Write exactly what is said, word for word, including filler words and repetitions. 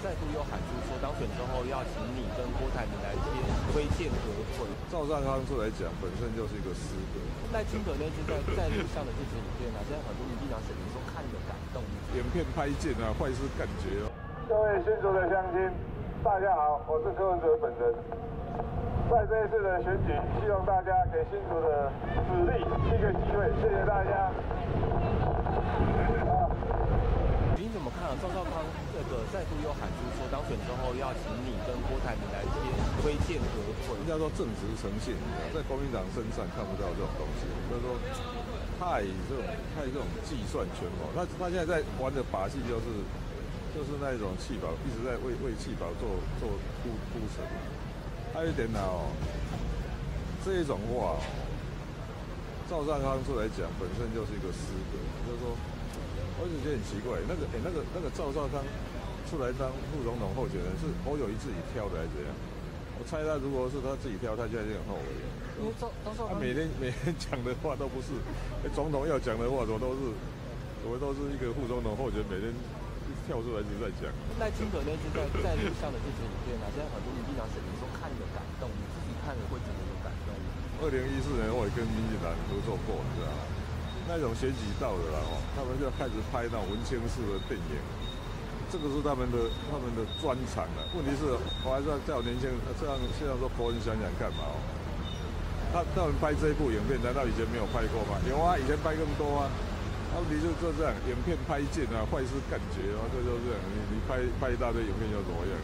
再度又喊出说，当选之后要请你跟郭台铭来签推荐和会。 赵少康出来讲，本身就是一个失格。 赖清德那支在在路上的这支影片啊，现在很多民进党选民说看得感动。 影片拍剑啊，坏事感觉哦。 各位新竹的乡亲，大家好，我是柯文哲本人。在这一次的选举，希望大家给新竹的子弟一个机会，谢谢大家。 你怎么看啊？赵少康这个再度又喊出说，当选之后要请你跟郭台铭来签推荐和会。 人家说正直诚信，在国民党身上看不到这种东西，就是说太这种太这种计算权谋。他他现在在玩的把戏就是就是那种弃保，一直在为为弃保做做铺铺陈。还有一点呢哦，这一种话哦，赵少康出来讲，本身就是一个失格，就是说。我就觉得很奇怪，那个哎、欸，那个那个赵少康出来当副总统候选人，是侯友宜自己挑的还是怎样？我猜他如果是他自己挑，他现在就很后悔了。 因为赵赵少康他每天每天讲的话都不是，欸、总统要讲的话，怎么都是，怎么都是一个副总统候选人每天跳出来一直在讲。 赖清德那支在在路上的这支影片啊，现在很多民进党选民说看得感动，你自己看了会怎么有感动？ 二零一四年我也跟民进党合作过，你知道吗？那种选举到的啦，哦，他们就开始拍那种文青式的电影，这个是他们的他们的专长了。问题是，我还是要叫年轻人这样这样说，国人想想看嘛，哦，他他们拍这一部影片，难道以前没有拍过吗？有啊，以前拍更多啊。问题就就这样，影片拍剑啊，坏事干绝啊，这就这样，你你拍拍一大堆影片又怎么样？